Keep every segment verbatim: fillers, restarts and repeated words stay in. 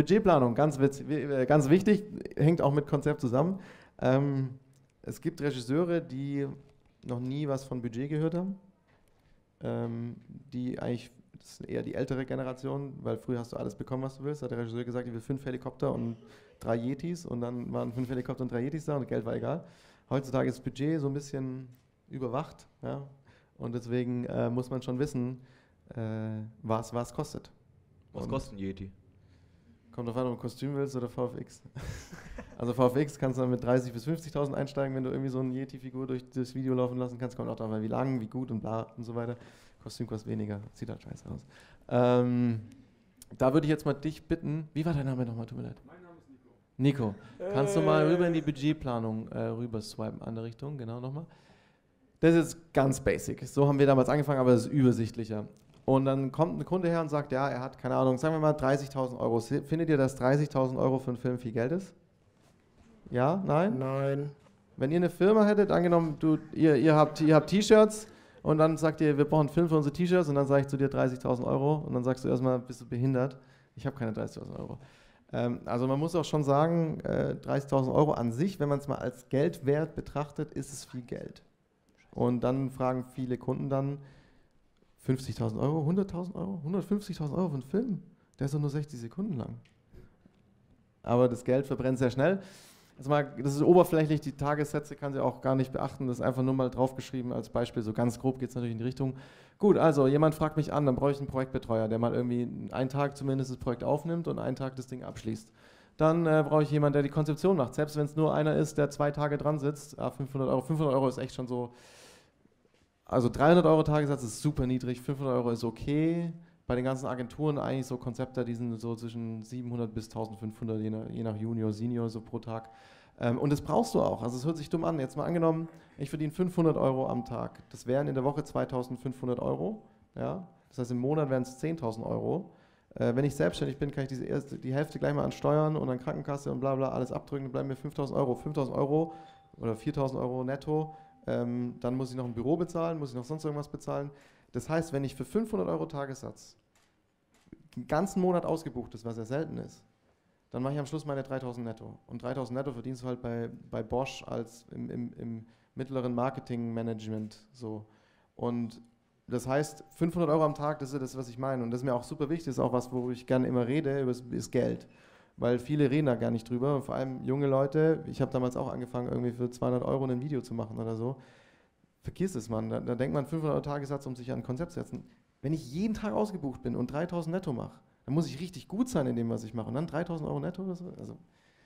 Budgetplanung, ganz, witz, ganz wichtig, hängt auch mit Konzept zusammen. Ähm, es gibt Regisseure, die noch nie was von Budget gehört haben, ähm, die eigentlich, das ist eher die ältere Generation, weil früher hast du alles bekommen, was du willst. Da hat der Regisseur gesagt, ich will fünf Helikopter und drei Yetis und dann waren fünf Helikopter und drei Yetis da und Geld war egal. Heutzutage ist das Budget so ein bisschen überwacht, ja, und deswegen äh, muss man schon wissen, äh, was was kostet. Was und kostet ein Yeti? Kommt drauf an, ob du ein Kostüm willst oder V F X. Also V F X kannst du dann mit dreißigtausend bis fünfzigtausend einsteigen, wenn du irgendwie so eine Yeti-Figur durch das Video laufen lassen kannst. Kommt auch darauf an, wie lang, wie gut und bla und so weiter. Kostüm kostet weniger, sieht halt scheiße aus. Ähm, da würde ich jetzt mal dich bitten, wie war dein Name nochmal, tut mir leid? Mein Name ist Nico. Nico, kannst du mal rüber in die Budgetplanung äh, rüber swipen, andere Richtung, genau nochmal. Das ist ganz basic, so haben wir damals angefangen, aber es ist übersichtlicher. Und dann kommt ein Kunde her und sagt, ja, er hat, keine Ahnung, sagen wir mal dreißigtausend Euro. Findet ihr, dass dreißigtausend Euro für einen Film viel Geld ist? Ja? Nein? Nein. Wenn ihr eine Firma hättet, angenommen, du, ihr, ihr habt ihr habt T-Shirts und dann sagt ihr, wir brauchen einen Film für unsere T-Shirts und dann sage ich zu dir dreißigtausend Euro und dann sagst du erstmal, bist du behindert? Ich habe keine dreißigtausend Euro. Ähm, also man muss auch schon sagen, äh, dreißigtausend Euro an sich, wenn man es mal als Geldwert betrachtet, ist es viel Geld. Und dann fragen viele Kunden dann, fünfzigtausend Euro, hunderttausend Euro, hundertfünfzigtausend Euro für einen Film, der ist doch nur sechzig Sekunden lang. Aber das Geld verbrennt sehr schnell. Also mal, das ist oberflächlich, die Tagessätze kann sie auch gar nicht beachten, das ist einfach nur mal draufgeschrieben als Beispiel, so ganz grob geht es natürlich in die Richtung. Gut, also jemand fragt mich an, dann brauche ich einen Projektbetreuer, der mal irgendwie einen Tag zumindest das Projekt aufnimmt und einen Tag das Ding abschließt. Dann äh, brauche ich jemanden, der die Konzeption macht, selbst wenn es nur einer ist, der zwei Tage dran sitzt, ah, fünfhundert Euro, fünfhundert Euro ist echt schon so, also dreihundert Euro Tagessatz ist super niedrig, fünfhundert Euro ist okay. Bei den ganzen Agenturen eigentlich so Konzepte, die sind so zwischen siebenhundert bis eintausendfünfhundert, je nach, je nach Junior, Senior so pro Tag. Ähm, und das brauchst du auch, also es hört sich dumm an. Jetzt mal angenommen, ich verdiene fünfhundert Euro am Tag. Das wären in der Woche zweitausendfünfhundert Euro. Ja? Das heißt im Monat wären es zehntausend Euro. Äh, wenn ich selbstständig bin, kann ich diese erste, die Hälfte gleich mal an Steuern und an Krankenkasse und bla bla alles abdrücken, dann bleiben mir fünftausend Euro. fünftausend Euro oder viertausend Euro netto. Ähm, dann muss ich noch ein Büro bezahlen, muss ich noch sonst irgendwas bezahlen. Das heißt, wenn ich für fünfhundert Euro Tagessatz den ganzen Monat ausgebucht ist, was ja selten ist, dann mache ich am Schluss meine dreitausend netto. Und dreitausend netto verdienst du halt bei, bei Bosch als im, im, im mittleren Marketingmanagement so. Und das heißt, fünfhundert Euro am Tag, das ist das, was ich meine. Und das ist mir auch super wichtig, das ist auch was, wo ich gerne immer rede, über das, ist Geld. Weil viele reden da gar nicht drüber, und vor allem junge Leute. Ich habe damals auch angefangen, irgendwie für zweihundert Euro ein Video zu machen oder so. Vergiss es, Mann. Da, da denkt man fünfhundert Euro Tagessatz, um sich an ein Konzept zu setzen. Wenn ich jeden Tag ausgebucht bin und dreitausend netto mache, dann muss ich richtig gut sein in dem, was ich mache. Und dann dreitausend Euro netto oder so. Also,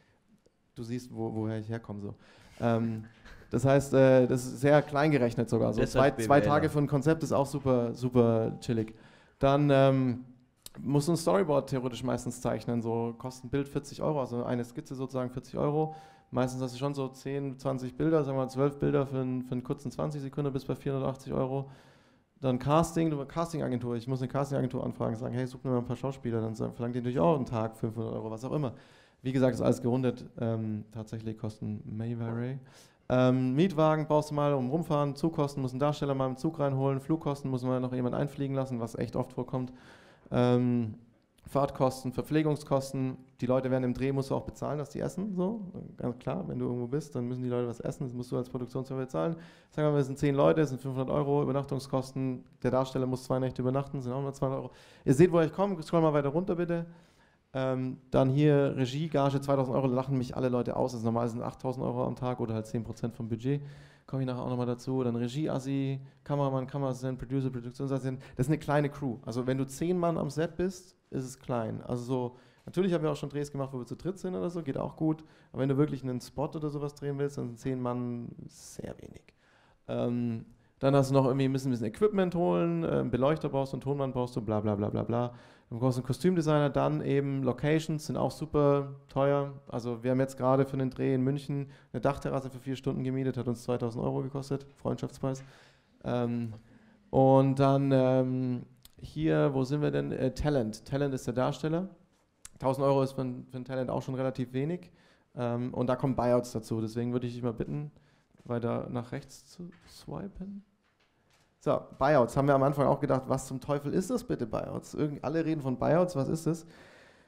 du siehst, wo, woher ich herkomme. So. Ähm, das heißt, äh, das ist sehr klein gerechnet sogar. So zwei, zwei Tage für ein Konzept ist auch super, super chillig. Dann ähm, musst du ein Storyboard theoretisch meistens zeichnen. So kostet ein Bild vierzig Euro, also eine Skizze sozusagen vierzig Euro. Meistens hast du schon so zehn, zwanzig Bilder, sagen wir mal zwölf Bilder für einen, für einen kurzen zwanzig Sekunden bis bei vierhundertachtzig Euro. Dann Casting, du Castingagentur. Ich muss eine Castingagentur anfragen, sagen, hey, such mir mal ein paar Schauspieler. Dann sagen, verlangt die natürlich auch einen Tag fünfhundert Euro, was auch immer. Wie gesagt, ist alles gerundet. Ähm, tatsächlich kosten Mayvary. Ähm, Mietwagen brauchst du mal, um rumfahren. Zugkosten, muss ein Darsteller mal im Zug reinholen. Flugkosten muss man noch jemand einfliegen lassen, was echt oft vorkommt. Ähm, Fahrtkosten, Verpflegungskosten. Die Leute werden im Dreh, musst du auch bezahlen, dass die essen. So, ganz klar, wenn du irgendwo bist, dann müssen die Leute was essen. Das musst du als Produktionsfirma bezahlen. Sagen wir mal, es sind zehn Leute, es sind fünfhundert Euro Übernachtungskosten. Der Darsteller muss zwei Nächte übernachten, sind auch nur zweihundert Euro. Ihr seht, wo ich komme. Scroll mal weiter runter, bitte. Ähm, dann hier Regie, Gage zweitausend Euro, lachen mich alle Leute aus. Das normal sind achttausend Euro am Tag oder halt zehn Prozent vom Budget. Komme ich nachher auch nochmal dazu. Dann Regie, Assi, Kameramann, Kameraassistent, Producer, Produktionsassistent. Das ist eine kleine Crew. Also wenn du zehn Mann am Set bist, ist es klein. Also so, natürlich haben wir auch schon Drehs gemacht, wo wir zu dritt sind oder so, geht auch gut. Aber wenn du wirklich einen Spot oder sowas drehen willst, dann sind zehn Mann sehr wenig. Ähm, dann hast du noch irgendwie, müssen ein bisschen Equipment holen, äh, Beleuchter brauchst du, einen Tonmann brauchst du, bla bla bla bla bla. Du brauchst einen Kostümdesigner, dann eben Locations, sind auch super teuer. Also wir haben jetzt gerade für den Dreh in München eine Dachterrasse für vier Stunden gemietet, hat uns zweitausend Euro gekostet, Freundschaftspreis. Ähm, und dann ähm, hier, wo sind wir denn? Äh, Talent. Talent ist der Darsteller. tausend Euro ist für ein, für ein Talent auch schon relativ wenig. Ähm, und da kommen Buyouts dazu. Deswegen würde ich dich mal bitten, weiter nach rechts zu swipen. So, Buyouts. Haben wir am Anfang auch gedacht, was zum Teufel ist das bitte, Buyouts? Irgend, alle reden von Buyouts, was ist das?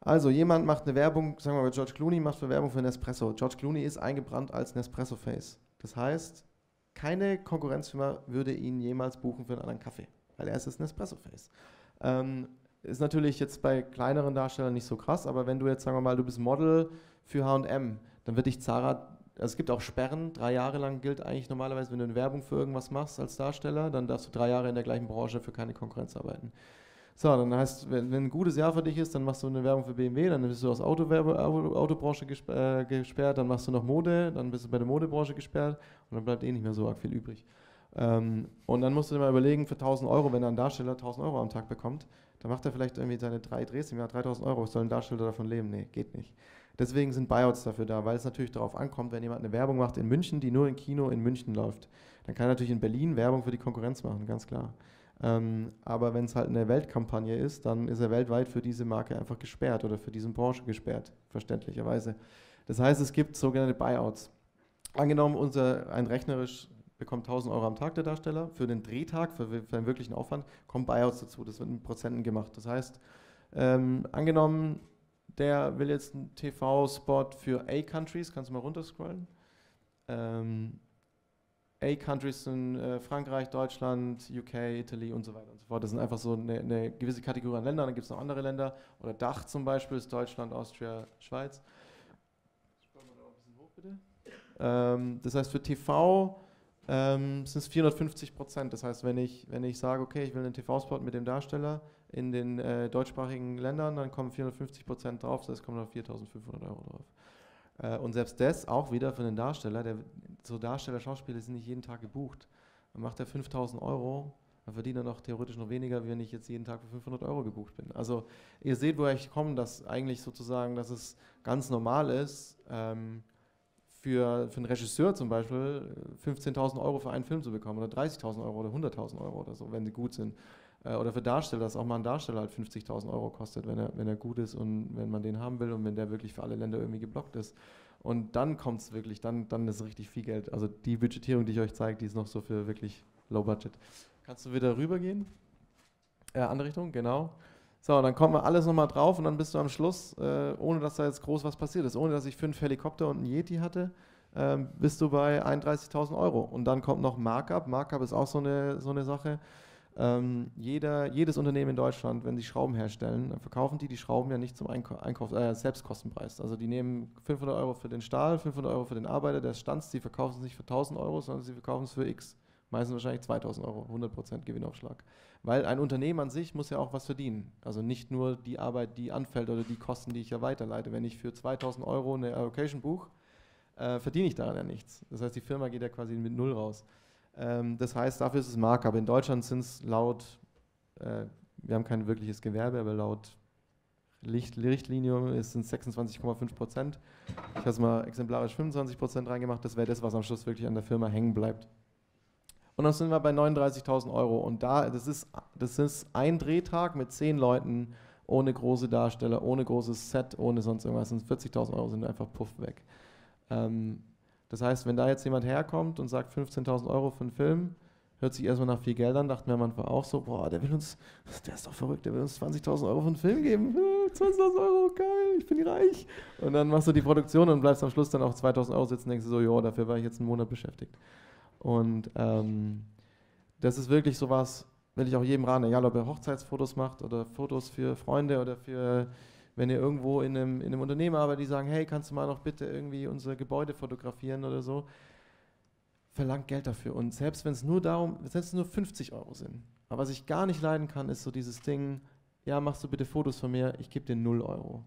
Also jemand macht eine Werbung, sagen wir mal George Clooney macht eine Werbung für Nespresso. George Clooney ist eingebrannt als Nespresso-Face. Das heißt, keine Konkurrenzfirma würde ihn jemals buchen für einen anderen Kaffee, weil er ist das Nespresso-Face. Ähm, ist natürlich jetzt bei kleineren Darstellern nicht so krass, aber wenn du jetzt, sagen wir mal, du bist Model für H und M, dann wird dich Zara, also es gibt auch Sperren, drei Jahre lang gilt eigentlich normalerweise, wenn du eine Werbung für irgendwas machst als Darsteller, dann darfst du drei Jahre in der gleichen Branche für keine Konkurrenz arbeiten. So, dann heißt, wenn, wenn ein gutes Jahr für dich ist, dann machst du eine Werbung für B M W, dann bist du aus Autowerbe, Auto, Autobranche gesp äh, gesperrt, dann machst du noch Mode, dann bist du bei der Modebranche gesperrt und dann bleibt eh nicht mehr so arg viel übrig. Ähm, und dann musst du dir mal überlegen, für tausend Euro, wenn ein Darsteller tausend Euro am Tag bekommt, dann macht er vielleicht irgendwie seine drei Drehs im Jahr, dreitausend Euro, soll ein Darsteller davon leben? Nee, geht nicht. Deswegen sind Buyouts dafür da, weil es natürlich darauf ankommt, wenn jemand eine Werbung macht in München, die nur im Kino in München läuft, dann kann er natürlich in Berlin Werbung für die Konkurrenz machen, ganz klar. Ähm, aber wenn es halt eine Weltkampagne ist, dann ist er weltweit für diese Marke einfach gesperrt oder für diese Branche gesperrt, verständlicherweise. Das heißt, es gibt sogenannte Buyouts. Angenommen, unser, ein rechnerisch bekommt tausend Euro am Tag der Darsteller, für den Drehtag, für, für einen wirklichen Aufwand, kommen Buyouts dazu, das wird in Prozenten gemacht. Das heißt, ähm, angenommen, der will jetzt einen T V-Spot für A-Countries, kannst du mal runterscrollen? Ähm, A-Countries sind äh, Frankreich, Deutschland, U K, Italy und so weiter und so fort. Das sind einfach so eine, eine gewisse Kategorie an Ländern, dann gibt es noch andere Länder. Oder Dach zum Beispiel ist Deutschland, Austria, Schweiz. Scrollen wir da ein bisschen hoch, bitte. Ähm, das heißt, für T V ähm, sind es vierhundertfünfzig Prozent. Das heißt, wenn ich, wenn ich sage, okay, ich will einen T V-Spot mit dem Darsteller in den äh, deutschsprachigen Ländern, dann kommen vierhundertfünfzig Prozent drauf, das heißt, kommen noch viertausendfünfhundert Euro drauf. Äh, und selbst das auch wieder für einen Darsteller, der, so Darsteller, Schauspieler sind nicht jeden Tag gebucht. Dann macht er fünftausend Euro, dann verdient er noch theoretisch noch weniger, wie wenn ich jetzt jeden Tag für fünfhundert Euro gebucht bin. Also ihr seht, woher ich komme, dass eigentlich sozusagen, dass es ganz normal ist, ähm, für, für einen Regisseur zum Beispiel fünfzehntausend Euro für einen Film zu bekommen oder dreißigtausend Euro oder hunderttausend Euro oder so, wenn sie gut sind. Äh, oder für Darsteller, dass auch mal ein Darsteller halt fünfzigtausend Euro kostet, wenn er, wenn er gut ist und wenn man den haben will und wenn der wirklich für alle Länder irgendwie geblockt ist. Und dann kommt es wirklich, dann, dann ist richtig viel Geld. Also die Budgetierung, die ich euch zeige, die ist noch so für wirklich Low Budget. Kannst du wieder rübergehen? Äh, andere Richtung, genau. So, dann kommen wir alles nochmal drauf und dann bist du am Schluss, äh, ohne dass da jetzt groß was passiert ist, ohne dass ich fünf Helikopter und einen Yeti hatte, ähm, bist du bei einunddreißigtausend Euro. Und dann kommt noch Markup. Markup ist auch so eine, so eine Sache. Ähm, jeder, jedes Unternehmen in Deutschland, wenn sie Schrauben herstellen, dann verkaufen die die Schrauben ja nicht zum Einkauf, Einkauf, äh, Selbstkostenpreis. Also die nehmen fünfhundert Euro für den Stahl, fünfhundert Euro für den Arbeiter, der Stanz, die verkaufen es nicht für tausend Euro, sondern sie verkaufen es für X. Meistens wahrscheinlich zweitausend Euro, hundert Prozent Gewinnaufschlag. Weil ein Unternehmen an sich muss ja auch was verdienen. Also nicht nur die Arbeit, die anfällt oder die Kosten, die ich ja weiterleite. Wenn ich für zweitausend Euro eine Allocation buche, äh, verdiene ich daran ja nichts. Das heißt, die Firma geht ja quasi mit Null raus. Ähm, das heißt, dafür ist es Markup. In Deutschland sind es laut, äh, wir haben kein wirkliches Gewerbe, aber laut Licht, Richtlinie sind es sechsundzwanzig Komma fünf Prozent. Ich habe es mal exemplarisch fünfundzwanzig Prozent reingemacht. Das wäre das, was am Schluss wirklich an der Firma hängen bleibt. Und dann sind wir bei neununddreißigtausend Euro. Und da, das ist, das ist ein Drehtag mit zehn Leuten, ohne große Darsteller, ohne großes Set, ohne sonst irgendwas. Und vierzigtausend Euro sind einfach puff weg. Ähm, das heißt, wenn da jetzt jemand herkommt und sagt fünfzehntausend Euro für einen Film, hört sich erstmal nach viel Geld an, dachten wir am Anfang auch so, boah, der will uns, der ist doch verrückt, der will uns zwanzigtausend Euro für einen Film geben. zwanzigtausend Euro, geil, ich bin reich. Und dann machst du die Produktion und bleibst am Schluss dann auf zweitausend Euro sitzen und denkst du so, jo, dafür war ich jetzt einen Monat beschäftigt. Und ähm, das ist wirklich sowas, will ich auch jedem raten, egal ob er Hochzeitsfotos macht oder Fotos für Freunde oder für, wenn ihr irgendwo in einem, in einem Unternehmen arbeitet, die sagen, hey, kannst du mal noch bitte irgendwie unser Gebäude fotografieren oder so, verlangt Geld dafür. Und selbst wenn es nur darum, selbst wenn es nur fünfzig Euro sind, aber was ich gar nicht leiden kann, ist so dieses Ding, ja, machst du bitte Fotos von mir, ich gebe dir null Euro.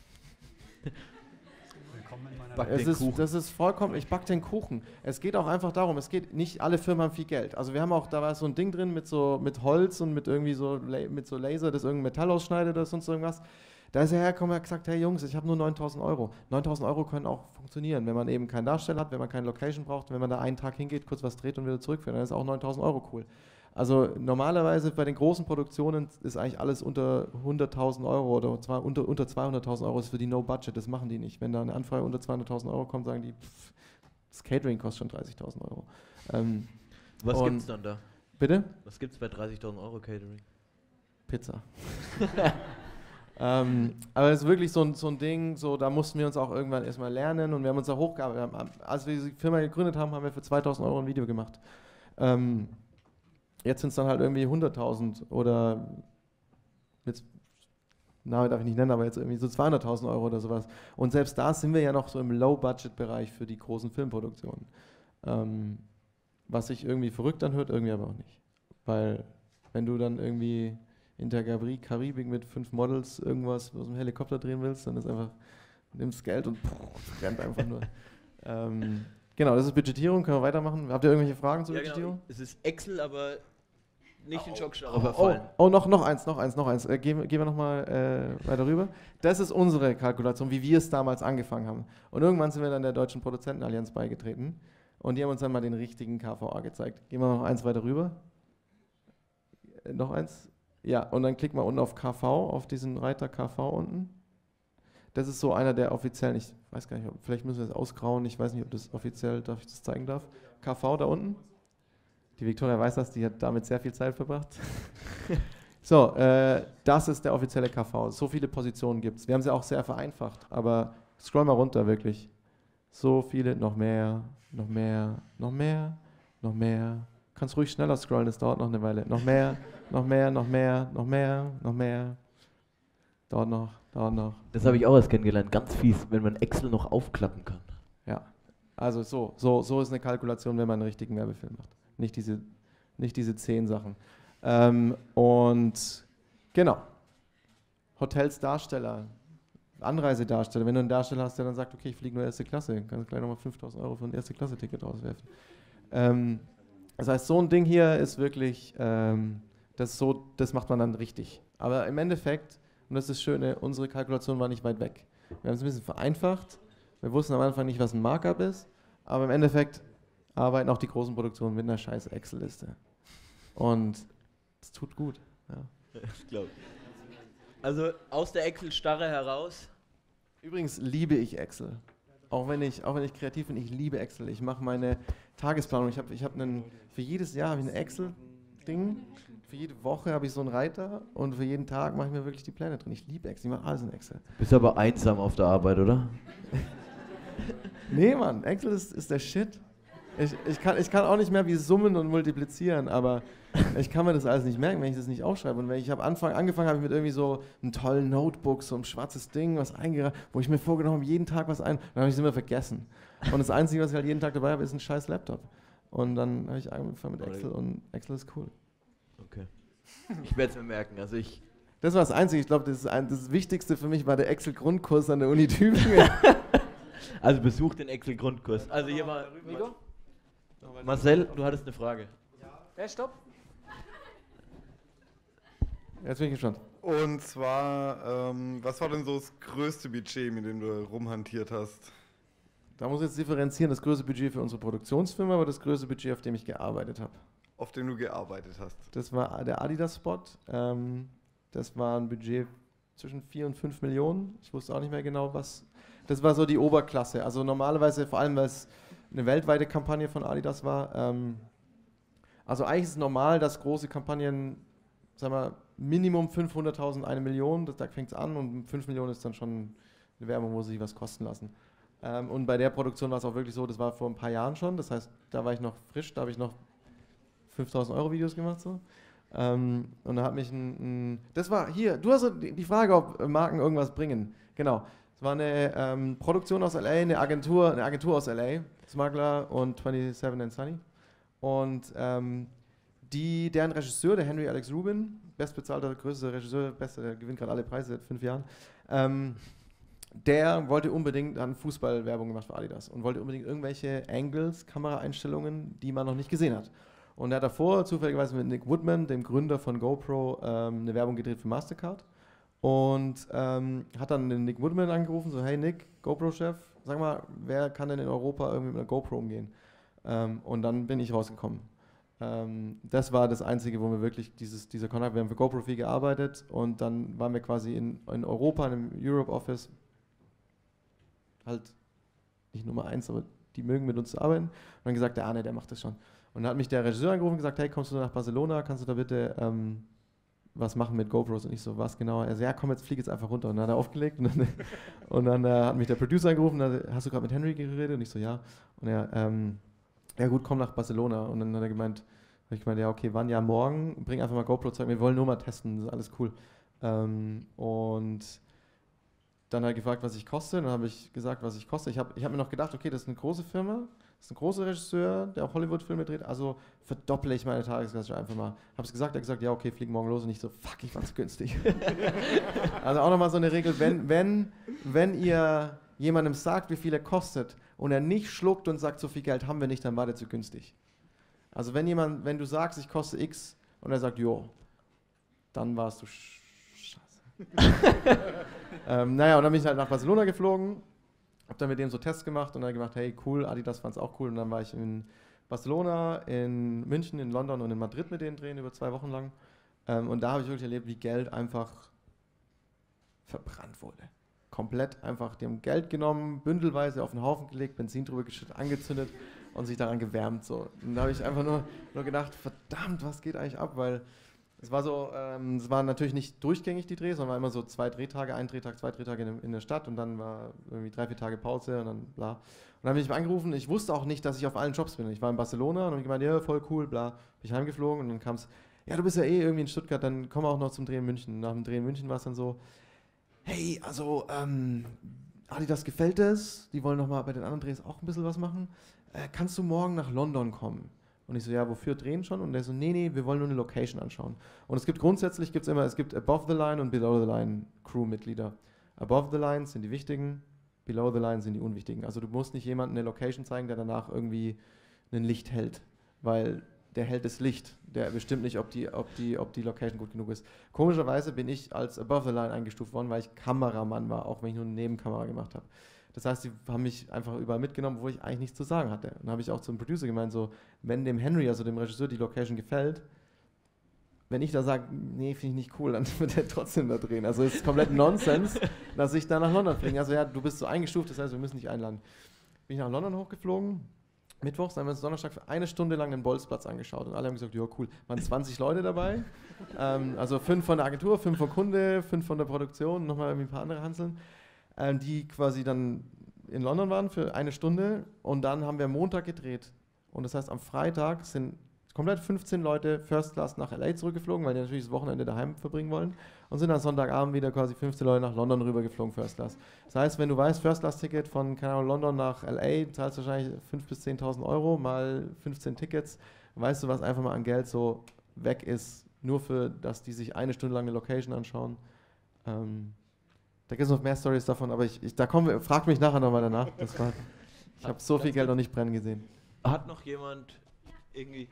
Es ist, das ist vollkommen, ich back den Kuchen. Es geht auch einfach darum, es geht, nicht alle Firmen haben viel Geld. Also wir haben auch, da war so ein Ding drin mit so, mit Holz und mit irgendwie so, mit so Laser, das irgendein Metall ausschneidet oder sonst irgendwas. Da ist er hergekommen und hat gesagt, hey Jungs, ich habe nur neuntausend Euro. neuntausend Euro können auch funktionieren, wenn man eben keinen Darsteller hat, wenn man keine Location braucht, wenn man da einen Tag hingeht, kurz was dreht und wieder zurückfährt, dann ist auch neuntausend Euro cool. Also normalerweise bei den großen Produktionen ist eigentlich alles unter hunderttausend Euro oder zwar unter, unter zweihunderttausend Euro ist für die No Budget, das machen die nicht. Wenn da eine Anfrage unter zweihunderttausend Euro kommt, sagen die, pff, das Catering kostet schon dreißigtausend Euro. Ähm, Was gibt's dann da? Bitte? Was gibt's bei dreißigtausend Euro Catering? Pizza. ähm, aber es ist wirklich so ein, so ein Ding, so, da mussten wir uns auch irgendwann erstmal lernen und wir haben uns da hochgearbeitet. Wir haben, als wir die Firma gegründet haben, haben wir für zweitausend Euro ein Video gemacht. Ähm, jetzt sind es dann halt irgendwie hunderttausend oder jetzt, Name darf ich nicht nennen, aber jetzt irgendwie so zweihunderttausend Euro oder sowas. Und selbst da sind wir ja noch so im Low-Budget-Bereich für die großen Filmproduktionen. Ähm, was sich irgendwie verrückt anhört, irgendwie aber auch nicht. Weil wenn du dann irgendwie in der Gabri Karibik mit fünf Models irgendwas aus dem Helikopter drehen willst, dann ist einfach, nimmst Geld und pff, rennt einfach nur. ähm, genau, das ist Budgetierung, können wir weitermachen. Habt ihr irgendwelche Fragen zur Ja, Budgetierung? genau. Es ist Excel, aber nicht oh, den Schockstarre oh, verfallen. Oh, oh, noch, noch eins, noch eins, noch eins. Äh, gehen, gehen wir nochmal äh, weiter rüber. Das ist unsere Kalkulation, wie wir es damals angefangen haben. Und irgendwann sind wir dann der Deutschen Produzentenallianz beigetreten. Und die haben uns dann mal den richtigen K V A gezeigt. Gehen wir noch eins weiter rüber. Äh, noch eins. Ja, und dann klick mal unten auf K V, auf diesen Reiter K V unten. Das ist so einer der offiziellen, ich weiß gar nicht, ob, vielleicht müssen wir das ausgrauen, ich weiß nicht, ob das offiziell, darf ich das zeigen darf. K V da unten. Die Victoria weiß das, die hat damit sehr viel Zeit verbracht. So, äh, das ist der offizielle K V. So viele Positionen gibt es. Wir haben sie auch sehr vereinfacht, aber scroll mal runter wirklich. So viele, noch mehr, noch mehr, noch mehr, noch mehr. Kannst ruhig schneller scrollen, das dauert noch eine Weile. Noch mehr, noch mehr, noch mehr, noch mehr, noch mehr. Dauert noch, dauert noch. Das habe ich auch erst kennengelernt. Ganz fies, wenn man Excel noch aufklappen kann. Ja, also so, so, so ist eine Kalkulation, wenn man einen richtigen Werbefilm macht. Nicht diese, nicht diese zehn Sachen. Ähm, und genau. Hotels, Darsteller, Anreisedarsteller. Wenn du einen Darsteller hast, der dann sagt, okay, ich fliege nur erste Klasse, kannst du gleich nochmal fünftausend Euro für ein erste Klasse-Ticket auswerfen. Ähm, das heißt, so ein Ding hier ist wirklich, ähm, das, so, das macht man dann richtig. Aber im Endeffekt, und das ist das Schöne, unsere Kalkulation war nicht weit weg. Wir haben es ein bisschen vereinfacht. Wir wussten am Anfang nicht, was ein Markup ist, aber im Endeffekt arbeiten auch die großen Produktionen mit einer scheiß Excel-Liste. Und es tut gut. Ja. Ich glaube. Also aus der Excel-Starre heraus. Übrigens liebe ich Excel. Auch wenn ich, auch wenn ich kreativ bin, ich liebe Excel. Ich mache meine Tagesplanung. Ich habe ich hab einen, für jedes Jahr habe ich ein Excel-Ding. Für jede Woche habe ich so einen Reiter und für jeden Tag mache ich mir wirklich die Pläne drin. Ich liebe Excel, ich mache alles in Excel. Bist aber einsam auf der Arbeit, oder? Nee, Mann, Excel ist, ist der Shit. Ich, ich, kann, ich kann auch nicht mehr wie summen und multiplizieren, aber ich kann mir das alles nicht merken, wenn ich das nicht aufschreibe. Und wenn ich habe Anfang, angefangen habe ich mit irgendwie so einem tollen Notebook, so ein schwarzes Ding, was eingereicht, wo ich mir vorgenommen habe, jeden Tag was ein, dann habe ich es immer vergessen. Und das Einzige, was ich halt jeden Tag dabei habe, ist ein scheiß Laptop. Und dann habe ich angefangen mit Excel und Excel ist cool. Okay. Ich werde es mir merken, also ich... Das war das Einzige, ich glaube, das, das Wichtigste für mich war der Excel-Grundkurs an der Uni Tübingen. Also besuch den Excel-Grundkurs. Also hier mal... Nico? Marcel, du hattest eine Frage. Ja, stopp. Jetzt bin ich gespannt. Und zwar, ähm, was war denn so das größte Budget, mit dem du rumhantiert hast? Da muss ich jetzt differenzieren, das größte Budget für unsere Produktionsfirma war das größte Budget, auf dem ich gearbeitet habe. Auf dem du gearbeitet hast? Das war der Adidas-Spot. Ähm, das war ein Budget zwischen vier und fünf Millionen. Ich wusste auch nicht mehr genau, was. Das war so die Oberklasse. Also normalerweise, vor allem, weil es eine weltweite Kampagne von Adidas war. Ähm, also eigentlich ist es normal, dass große Kampagnen, sagen wir, Minimum fünfhunderttausend, eine Million, das, da fängt es an und fünf Millionen ist dann schon eine Werbung, wo sie sich was kosten lassen. Ähm, und bei der Produktion war es auch wirklich so, das war vor ein paar Jahren schon, das heißt, da war ich noch frisch, da habe ich noch fünftausend Euro Videos gemacht so. Ähm, und da hat mich ein, ein, das war hier, du hast die Frage, ob Marken irgendwas bringen. Genau, es war eine ähm, Produktion aus L A, eine Agentur, eine Agentur aus L A, Smuggler und siebenundzwanzig and Sunny. Und ähm, die, deren Regisseur, der Henry Alex Rubin, bestbezahlter, größter Regisseur, bester, der gewinnt gerade alle Preise seit fünf Jahren, ähm, der wollte unbedingt, hat Fußballwerbung gemacht für Adidas und wollte unbedingt irgendwelche Angles, Kameraeinstellungen, die man noch nicht gesehen hat. Und er hat davor zufälligerweise mit Nick Woodman, dem Gründer von GoPro, ähm, eine Werbung gedreht für Mastercard und ähm, hat dann den Nick Woodman angerufen, so hey Nick, GoPro-Chef, sag mal, wer kann denn in Europa irgendwie mit einer GoPro umgehen? Ähm, und dann bin ich rausgekommen. Ähm, das war das Einzige, wo wir wirklich dieses, dieser Kontakt, wir haben für GoPro viel gearbeitet und dann waren wir quasi in, in Europa, in einem Europe Office, halt nicht Nummer eins, aber die mögen mit uns arbeiten. Und dann gesagt, der Arne, der macht das schon. Und dann hat mich der Regisseur angerufen und gesagt, hey, kommst du nach Barcelona, kannst du da bitte ähm, was machen mit GoPros und ich so, was genau? Er so, ja komm, jetzt flieg jetzt einfach runter. Und dann hat er aufgelegt und dann, und dann äh, hat mich der Producer angerufen, dann, hast du gerade mit Henry geredet? Und ich so, ja. Und er, ähm, ja gut, komm nach Barcelona. Und dann hat er gemeint, hab ich gemeint, ja okay, wann? Ja morgen, bring einfach mal GoPro-Zeug, wir wollen nur mal testen, das ist alles cool. Ähm, und dann hat er gefragt, was ich koste, dann habe ich gesagt, was ich koste. Ich habe ich hab mir noch gedacht, okay, das ist eine große Firma, das ist ein großer Regisseur, der auch Hollywood-Filme dreht, also verdopple ich meine Tagesgage einfach mal. Habe es gesagt, er hat gesagt, ja okay, fliegen morgen los und ich so, fuck, ich fand's günstig. Also auch nochmal so eine Regel, wenn, wenn, wenn ihr jemandem sagt, wie viel er kostet und er nicht schluckt und sagt, so viel Geld haben wir nicht, dann war der zu günstig. Also wenn jemand, wenn du sagst, ich koste X und er sagt, jo, dann warst du sch scheiße. ähm, naja, und dann bin ich halt nach Barcelona geflogen, hab dann mit dem so Tests gemacht und dann gemacht, hey cool, Adidas fand's auch cool und dann war ich in Barcelona, in München, in London und in Madrid mit denen drehen über zwei Wochen lang ähm, und da habe ich wirklich erlebt, wie Geld einfach verbrannt wurde. Komplett einfach, die haben Geld genommen, bündelweise auf den Haufen gelegt, Benzin drüber geschüttet, angezündet und sich daran gewärmt. So. Und da habe ich einfach nur, nur gedacht, verdammt, was geht eigentlich ab? Weil es war so, ähm, es waren natürlich nicht durchgängig die Drehs, sondern war immer so zwei Drehtage, ein Drehtag, zwei Drehtage in, in der Stadt und dann war irgendwie drei, vier Tage Pause und dann bla. Und dann bin ich mich angerufen, ich wusste auch nicht, dass ich auf allen Jobs bin. Ich war in Barcelona und habe gemeint, ja, voll cool, bla. Bin ich heimgeflogen und dann kam es, ja, du bist ja eh irgendwie in Stuttgart, dann komm auch noch zum Dreh in München. Nach dem Dreh in München war es dann so, hey, also, ähm, Adidas gefällt es, die wollen nochmal bei den anderen Drehs auch ein bisschen was machen. Äh, kannst du morgen nach London kommen? Und ich so, ja, wofür drehen schon? Und der so, nee, nee, wir wollen nur eine Location anschauen. Und es gibt grundsätzlich, gibt's immer, es gibt Above the Line und Below the Line Crewmitglieder. Above the Line sind die wichtigen, Below the Line sind die unwichtigen. Also du musst nicht jemandem eine Location zeigen, der danach irgendwie ein Licht hält, weil der hält das Licht, der bestimmt nicht, ob die, ob die, ob die Location gut genug ist. Komischerweise bin ich als Above the Line eingestuft worden, weil ich Kameramann war, auch wenn ich nur eine Nebenkamera gemacht habe. Das heißt, die haben mich einfach überall mitgenommen, wo ich eigentlich nichts zu sagen hatte. Und dann habe ich auch zum Producer gemeint, so, wenn dem Henry, also dem Regisseur, die Location gefällt, wenn ich da sage, nee, finde ich nicht cool, dann wird er trotzdem da drehen. Also es ist komplett Nonsens, dass ich da nach London fliege. Also ja, du bist so eingestuft, das heißt, wir müssen dich einladen. Bin ich nach London hochgeflogen, mittwochs, dann haben wir uns Donnerstag für eine Stunde lang den Bolzplatz angeschaut und alle haben gesagt, ja cool, waren zwanzig Leute dabei, ähm, also fünf von der Agentur, fünf von Kunde, fünf von der Produktion, nochmal irgendwie ein paar andere Hanseln, ähm, die quasi dann in London waren für eine Stunde und dann haben wir Montag gedreht und das heißt, am Freitag sind komplett fünfzehn Leute First Class nach L A zurückgeflogen, weil die natürlich das Wochenende daheim verbringen wollen und sind dann Sonntagabend wieder quasi fünfzehn Leute nach London rübergeflogen First Class. Das heißt, wenn du weißt, First Class Ticket von, keine Ahnung, London nach L A, zahlst du wahrscheinlich fünftausend bis zehntausend Euro mal fünfzehn Tickets, weißt du, was einfach mal an Geld so weg ist, nur für, dass die sich eine Stunde lang eine Location anschauen. Ähm, da gibt es noch mehr Stories davon, aber ich, ich da kommen wir, fragt mich nachher nochmal danach. Das war, ich habe so viel Geld noch nicht brennen gesehen. Hat noch jemand irgendwie...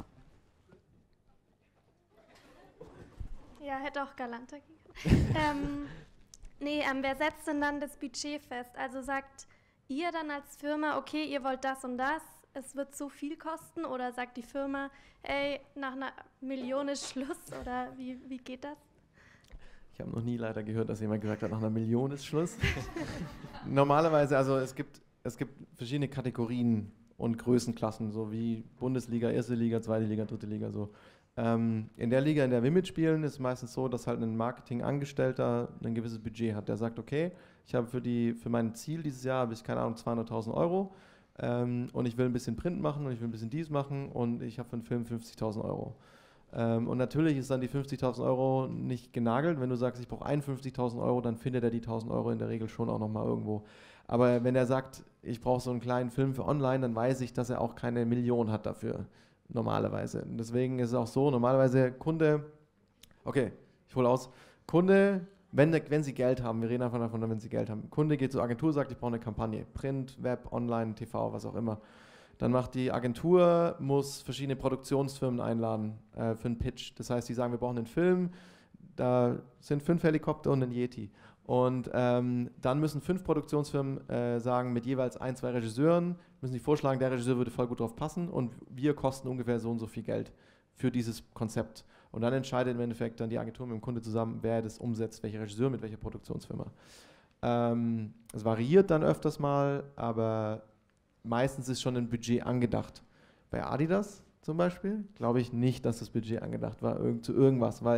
Ja, hätte auch galanter gehen. ähm, nee, ähm, wer setzt denn dann das Budget fest? Also sagt ihr dann als Firma, okay, ihr wollt das und das, es wird so viel kosten? Oder sagt die Firma, ey, nach einer Million ist Schluss? Oder wie, wie geht das? Ich habe noch nie leider gehört, dass jemand gesagt hat, nach einer Million ist Schluss. Normalerweise, also es gibt, es gibt verschiedene Kategorien und Größenklassen, so wie Bundesliga, erste Liga, zweite Liga, dritte Liga, so. Ähm, in der Liga, in der wir mitspielen, ist es meistens so, dass halt ein Marketingangestellter ein gewisses Budget hat. Der sagt, okay, ich habe für, die, für mein Ziel dieses Jahr, habe ich keine Ahnung, zweihunderttausend Euro ähm, und ich will ein bisschen Print machen und ich will ein bisschen dies machen und ich habe für einen Film fünfzigtausend Euro. Ähm, und natürlich ist dann die fünfzigtausend Euro nicht genagelt. Wenn du sagst, ich brauche einundfünfzigtausend Euro, dann findet er die tausend Euro in der Regel schon auch nochmal irgendwo. Aber wenn er sagt, ich brauche so einen kleinen Film für online, dann weiß ich, dass er auch keine Million hat dafür. Normalerweise. Und deswegen ist es auch so, normalerweise Kunde, okay, ich hole aus, Kunde, wenn, wenn sie Geld haben, wir reden einfach davon, wenn sie Geld haben, Kunde geht zur Agentur, sagt, ich brauche eine Kampagne, Print, Web, Online, T V, was auch immer. Dann macht die Agentur, muss verschiedene Produktionsfirmen einladen äh, für einen Pitch. Das heißt, die sagen, wir brauchen einen Film, da sind fünf Helikopter und ein Yeti. Und ähm, dann müssen fünf Produktionsfirmen äh, sagen, mit jeweils ein, zwei Regisseuren, müssen sie vorschlagen, der Regisseur würde voll gut drauf passen und wir kosten ungefähr so und so viel Geld für dieses Konzept. Und dann entscheidet im Endeffekt dann die Agentur mit dem Kunde zusammen, wer das umsetzt, welcher Regisseur mit welcher Produktionsfirma. Ähm, es variiert dann öfters mal, aber meistens ist schon ein Budget angedacht. Bei Adidas zum Beispiel glaube ich nicht, dass das Budget angedacht war irgend, zu irgendwas, weil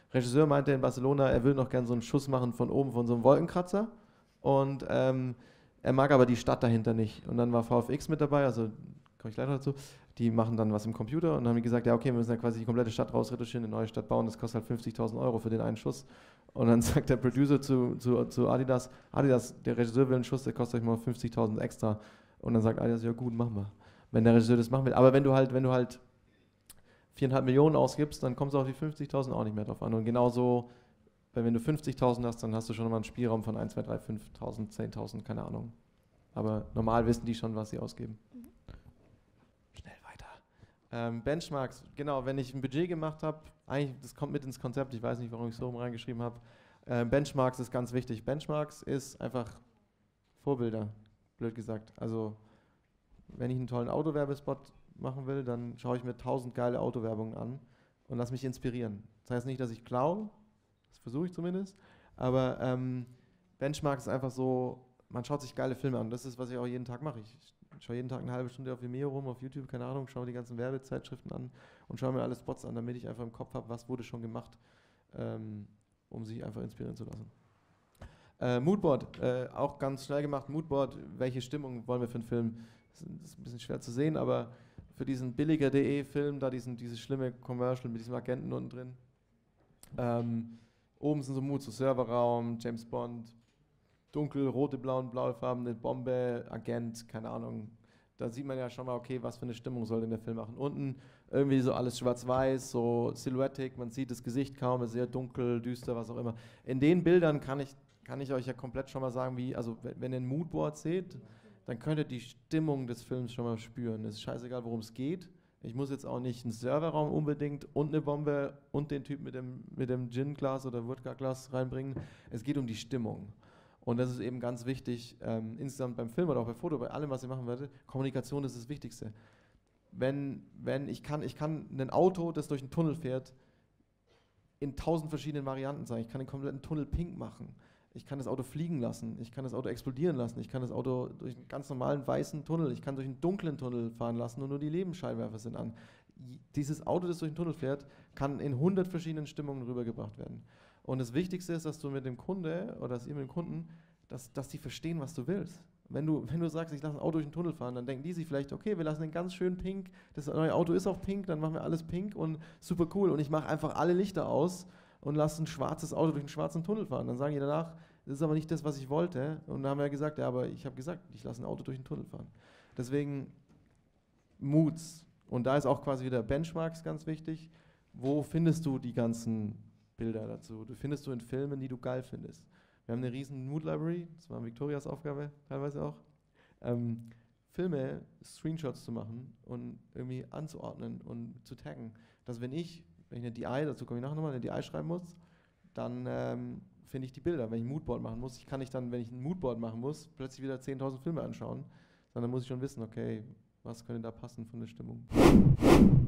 Regisseur meinte in Barcelona, er will noch gerne so einen Schuss machen von oben von so einem Wolkenkratzer und ähm, er mag aber die Stadt dahinter nicht. Und dann war V F X mit dabei, also komme ich gleich noch dazu, die machen dann was im Computer und dann haben die gesagt, ja okay, wir müssen ja quasi die komplette Stadt rausretuschieren, eine neue Stadt bauen, das kostet halt fünfzigtausend Euro für den einen Schuss. Und dann sagt der Producer zu, zu, zu Adidas, Adidas, der Regisseur will einen Schuss, der kostet euch mal fünfzigtausend extra. Und dann sagt Adidas, ja gut, machen wir, wenn der Regisseur das machen will. Aber wenn du halt, wenn du halt viereinhalb Millionen ausgibst, dann kommst du auf die fünfzigtausend auch nicht mehr drauf an. Und genauso, wenn du fünfzigtausend hast, dann hast du schon mal einen Spielraum von eins, zwei, drei, fünftausend, zehntausend, keine Ahnung. Aber normal wissen die schon, was sie ausgeben. Schnell weiter. Ähm, Benchmarks, genau, wenn ich ein Budget gemacht habe, eigentlich, das kommt mit ins Konzept, ich weiß nicht, warum ich es so rum reingeschrieben habe. Äh, Benchmarks ist ganz wichtig. Benchmarks ist einfach Vorbilder, blöd gesagt. Also, wenn ich einen tollen Autowerbespot machen will, dann schaue ich mir tausend geile Autowerbungen an und lasse mich inspirieren. Das heißt nicht, dass ich klaue, das versuche ich zumindest, aber ähm, Benchmark ist einfach so, man schaut sich geile Filme an. Das ist, was ich auch jeden Tag mache. Ich schaue jeden Tag eine halbe Stunde auf Vimeo rum, auf YouTube, keine Ahnung, schaue mir die ganzen Werbezeitschriften an und schaue mir alle Spots an, damit ich einfach im Kopf habe, was wurde schon gemacht, ähm, um sich einfach inspirieren zu lassen. Äh, Moodboard, äh, auch ganz schnell gemacht. Moodboard, welche Stimmung wollen wir für einen Film? Das ist ein bisschen schwer zu sehen, aber für diesen billiger.de Film, da diesen, dieses schlimme Commercial mit diesem Agenten unten drin. Ähm, oben sind so Moods, so Serverraum, James Bond, dunkel, rote, blaue und blaue Farben, eine Bombe, Agent, keine Ahnung. Da sieht man ja schon mal, okay, was für eine Stimmung soll denn der Film machen. Unten irgendwie so alles schwarz-weiß, so silhouettig, man sieht das Gesicht kaum, ist sehr dunkel, düster, was auch immer. In den Bildern kann ich, kann ich euch ja komplett schon mal sagen, wie, also wenn ihr ein Moodboard seht, dann könnt ihr die Stimmung des Films schon mal spüren. Es ist scheißegal, worum es geht. Ich muss jetzt auch nicht einen Serverraum unbedingt und eine Bombe und den Typ mit dem, mit dem Gin-Glas oder Wodka-Glas reinbringen. Es geht um die Stimmung. Und das ist eben ganz wichtig, ähm, insgesamt beim Film oder auch bei Foto, bei allem, was ihr machen werdet. Kommunikation ist das Wichtigste. Wenn, wenn ich kann, ich kann ein Auto, das durch einen Tunnel fährt, in tausend verschiedenen Varianten sagen. Ich kann den kompletten Tunnel pink machen. Ich kann das Auto fliegen lassen, ich kann das Auto explodieren lassen, ich kann das Auto durch einen ganz normalen weißen Tunnel, ich kann durch einen dunklen Tunnel fahren lassen und nur die Nebenscheinwerfer sind an. Dieses Auto, das durch den Tunnel fährt, kann in hundert verschiedenen Stimmungen rübergebracht werden. Und das Wichtigste ist, dass du mit dem Kunde oder dass ihr mit dem Kunden, dass, dass die verstehen, was du willst. Wenn du, wenn du sagst, ich lasse ein Auto durch den Tunnel fahren, dann denken die sich vielleicht, okay, wir lassen den ganz schön pink, das neue Auto ist auch pink, dann machen wir alles pink und super cool und ich mache einfach alle Lichter aus und lasse ein schwarzes Auto durch einen schwarzen Tunnel fahren. Dann sagen die danach, das ist aber nicht das, was ich wollte. Und dann haben wir gesagt, ja, aber ich habe gesagt, ich lasse ein Auto durch den Tunnel fahren. Deswegen Moods. Und da ist auch quasi wieder Benchmarks ganz wichtig. Wo findest du die ganzen Bilder dazu? Du findest du in Filmen, die du geil findest. Wir haben eine riesen Mood-Library, das war Victorias Aufgabe teilweise auch, ähm, Filme, Screenshots zu machen und irgendwie anzuordnen und zu taggen. Dass wenn ich, wenn ich eine D I, dazu komme ich nachher nochmal, eine D I schreiben muss, dann ähm, finde ich die Bilder. Wenn ich ein Moodboard machen muss, ich kann nicht dann, wenn ich ein Moodboard machen muss, plötzlich wieder zehntausend Filme anschauen, sondern muss ich schon wissen, okay, was könnte da passen von der Stimmung.